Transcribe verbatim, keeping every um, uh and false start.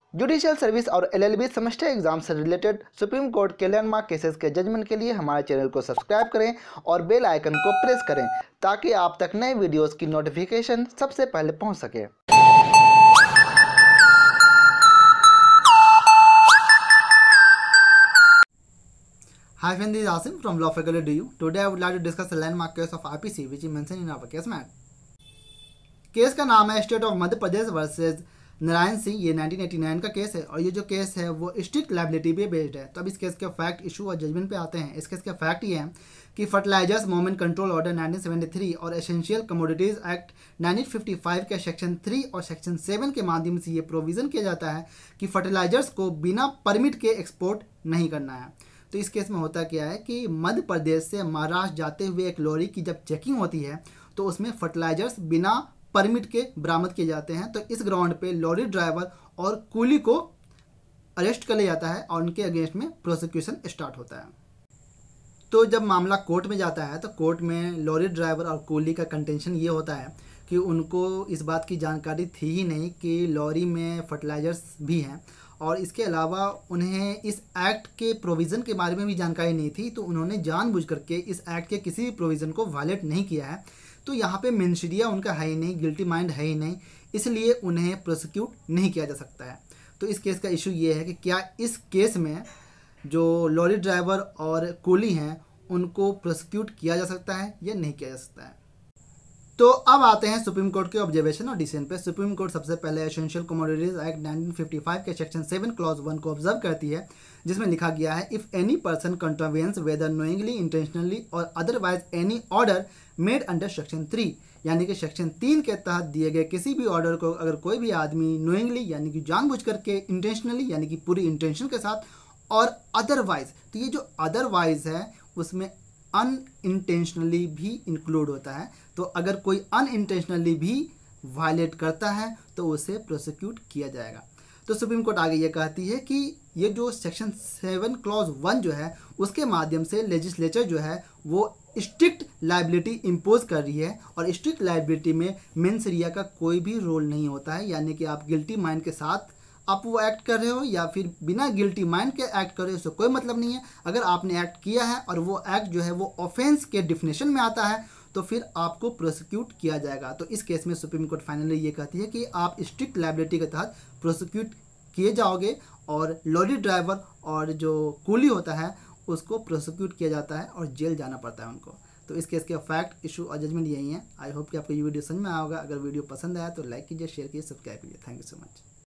Judicial service और LLB semester exam से related supreme court के लैंडमार्क केसेस के जजमेंट के लिए हमारे चैनल को सब्सक्राइब करें और बेल आइकन को प्रेस करें ताकि आप तक नए वीडियोस की नोटिफिकेशन सबसे पहले पहुंच सके। Hi friends, this is Asim from Law Faculty D U. Today I would like to discuss the landmark case of I P C which is mentioned in our case mat. Case का नाम है state of Madhya Pradesh versus Narayan Singh. ये nineteen eighty nine का case है और ये जो case है वो स्ट्रिक्ट लायबिलिटी पे बेस्ड है। तो अब इस केस के फैक्ट, इशू और जजमेंट पे आते हैं। इस केस के फैक्ट ये हैं कि fertilisers movement control order nineteen seventy three और essential commodities act nineteen fifty five के सेक्शन थ्री और सेक्शन सेवन के माध्यम से ये प्रोविज़न किया जाता है कि फर्टिलाइजर्स को बिना परमिट के एक्सपोर्ट नहीं करना है। तो इस केस में होता क्या है कि मध्य प्रदेश से महाराष्ट्र जाते हुए एक लॉरी की जब चेकिंग होती है तो उसमें फर्टिलाइजर्स बिना परमिट के बरामद किए जाते हैं। तो इस ग्राउंड पे लॉरी ड्राइवर और कूली को अरेस्ट कर लिया जाता है और उनके अगेंस्ट में प्रोसिक्यूशन स्टार्ट होता है। तो जब मामला कोर्ट में जाता है तो कोर्ट में लॉरी ड्राइवर और कूली का कंटेंशन ये होता है कि उनको इस बात की जानकारी थी ही नहीं कि लॉरी में फर्टिलाइजर्स भी हैं और इसके अलावा उन्हें इस एक्ट के प्रोविज़न के बारे में भी जानकारी नहीं थी। तो उन्होंने जानबूझ करके इस एक्ट के किसी भी प्रोविज़न को वायलेट नहीं किया है। तो यहाँ पे मेंशरिया उनका है ही नहीं, गिल्टी माइंड है ही नहीं, इसलिए उन्हें प्रोसिक्यूट नहीं किया जा सकता है। तो इस केस का इशू ये है कि क्या इस केस में जो लॉरी ड्राइवर और कूली हैं उनको प्रोसिक्यूट किया जा सकता है या नहीं किया जा सकता है। तो अब आते हैं सुप्रीम कोर्ट के ऑब्जर्वेशन और डिसीजन पे। सुप्रीम कोर्ट सबसे पहले essential commodities act nineteen fifty five के सेक्शन सेवन क्लॉज वन को ऑब्जर्व करती है, जिसमें लिखा गया है if any person contravenes whether knowingly, intentionally और otherwise any order made under section three, यानी कि सेक्शन तीन के तहत दिए गए किसी भी ऑर्डर को अगर कोई भी आदमी नोइंगली यानी कि जानबूझ करके, इंटेंशनली यानी कि पूरी इंटेंशन के साथ, और अदरवाइज, तो ये जो अदरवाइज है उसमें अनइंटेंशनली भी इंक्लूड होता है। तो अगर कोई अनइंटेंशनली भी वायलेट करता है तो उसे प्रोसिक्यूट किया जाएगा। तो सुप्रीम कोर्ट आगे ये कहती है कि ये जो सेक्शन सेवन क्लॉज वन जो है उसके माध्यम से लेजिस्लेचर जो है वो स्ट्रिक्ट लायबिलिटी इम्पोज कर रही है और स्ट्रिक्ट लायबिलिटी में मेंशरिया का कोई भी रोल नहीं होता है। यानी कि आप गिल्टी माइंड के साथ आप वो एक्ट कर रहे हो या फिर बिना गिल्टी माइंड के एक्ट कर रहे हो, उससे कोई मतलब नहीं है। अगर आपने एक्ट किया है और वो एक्ट जो है वो ऑफेंस के डिफिनेशन में आता है तो फिर आपको प्रोसिक्यूट किया जाएगा। तो इस केस में सुप्रीम कोर्ट फाइनली ये कहती है कि आप स्ट्रिक्ट लायबिलिटी के तहत प्रोसिक्यूट किए जाओगे और लॉरी ड्राइवर और जो कूली होता है उसको प्रोसिक्यूट किया जाता है और जेल जाना पड़ता है उनको। तो इस केस के फैक्ट, इशू और जजमेंट यही है। आई होप कि आपको ये वीडियो समझ में आया होगा। अगर वीडियो पसंद आया तो लाइक कीजिए, शेयर कीजिए, सब्सक्राइब कीजिए। Thank you so much.